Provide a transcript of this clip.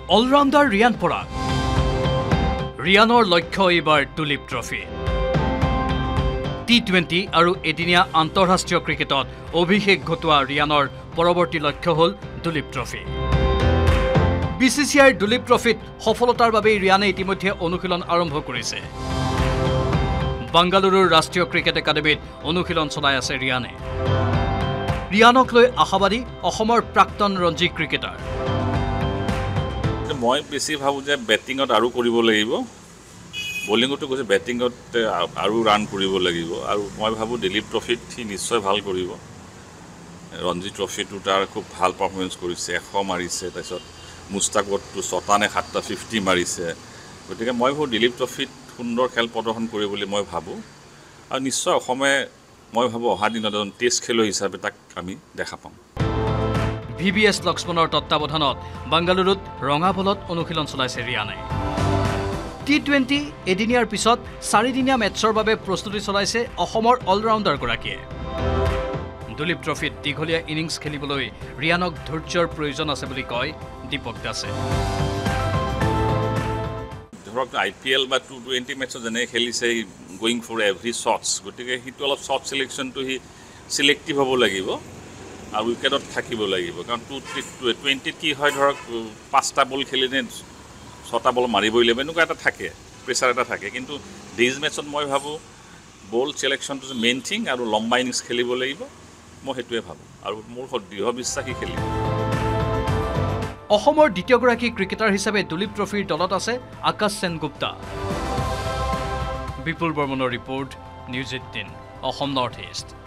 allrounder Riyan Parag ৰিয়ানৰ লক্ষ্য এইবাৰ দুলীপ ট্ৰফি টি20 আৰু এদিনীয়া আন্তঃৰাষ্ট্ৰীয় ক্ৰিকেটত অভিষেক ঘটোৱা ৰিয়ানৰ পৰৱৰ্তী লক্ষ্য হ'ল দুলীপ ট্ৰফি বিচিচিআইৰ দুলীপ ট্ৰফিত সফলতাৰ বাবে ৰিয়ানে ইতিমধ্যে অনুশীলন আৰম্ভ কৰিছে বাংগালুৰুৰ ৰাষ্ট্ৰীয় ক্ৰিকেট একাডেমীত অনুশীলন চলাই আছে ৰিয়ানে ৰিয়ানক লৈ আশাবাদী অসমৰ প্ৰাক্তন ৰঞ্জী ক্ৰিকেটাৰ মই বেছি ভাবো যে বেটিঙত আৰু কৰিব লাগিব বলিঙতো কৈছে বেটিঙত আৰু ৰান কৰিব লাগিব আৰু মই ভাবো দিলীপ ট্ৰফিত সি নিশ্চয় ভাল কৰিব ৰঞ্জী ট্ৰফিটো তাৰ খুব ভাল পাৰফৰ্মেঞ্চ কৰিছে 100 মাৰিছে তাৰপিছত মুস্তাকতটো 7 নে 7টা 50 মাৰিছে গতিকে মই ভাবো দিলীপ ট্ৰফিত সুন্দৰ খেল প্ৰদৰ্শন কৰিব বুলি মই ভাবো আৰু নিশ্চয় অসমে মই ভাবো অহা দিনত এজন টেষ্ট খেলুৱৈ হিচাপে তাক আমি দেখা পাম VVS লক্ষ্মণৰ তত্ত্বাৱধানত বাংগালুৰুত ৰঙা বলত অনুশীলন চলাইছে ৰিয়ানে টি20 এদিনীয়াৰ পিছত 4দিনীয়া মেটছৰ বাবে প্ৰস্তুতি চলাইছে অসমৰ অলৰাউণ্ডাৰগৰাকীয়ে দুলীপ ট্ৰফিত দীঘলীয়া ইনিংছ খেলিবলৈ ৰিয়ানক ধৈৰ্যৰ প্ৰয়োজন আছে বুলি কয় দীপক দাসে ধৰক IPL বা টি20 মেটছত যেনে খেলিছে গোয়িং ফৰ এভৰি শ্বটছ গতিকে হিটো অলপ শ্বট সিলেকশ্যনটো হি সিলেক্টিভ হ'ব লাগিব আৰু উইকেটত থাকিব লাগিব কাৰণ টি20 কি হয় ধৰক 5টা বল খেলিনে 6টা বল মাৰিবই লাগিব এনেকুৱা এটা থাকে প্ৰেছাৰ এটা থাকে কিন্তু দিজ মেটছত মই ভাবো বল সিলেকশ্যনটো মেইন থিং আৰু লম্বা ইনিংছ খেলিব লাগিব মই হেতুৱে ভাবো আৰু মোৰ দৃঢ় বিশ্বাসী খেলিব অসমৰ দ্বিতীয়গৰাকী ক্ৰিকেটাৰ হিচাপে দুলীপ ট্ৰফিৰ দলত আছে আকাশ সেনগুপ্তা বিপুল বৰ্মনৰ ৰিপৰ্ট নিউজ 18 অসম নৰ্থ ইষ্ট